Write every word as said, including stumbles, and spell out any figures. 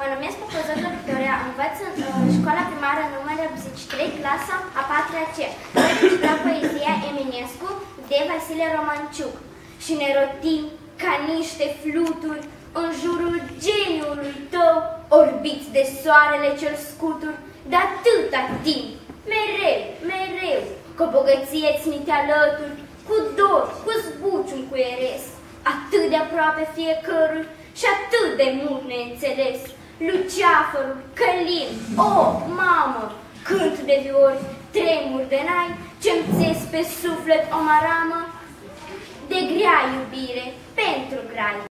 Mă numesc Popozoră Victoria, învăț în uh, școala primară numărul optzeci și trei, clasa a patra C. Voi recita poezia Eminescu de Vasile Romanciuc și ne rotim ca niște fluturi în jurul geniului tău, orbiți de soarele cel scutur, de atâta timp, mereu, mereu, cu o bogăție ți te alături, cu dor, cu zbucium cuieresc, atât de aproape fiecărui și atât de mult neînțeles. Luceafărul, Călin, o, mamă, cânt de viori, tremur de nai, ce-mi țes pe suflet o maramă de grea iubire pentru grai.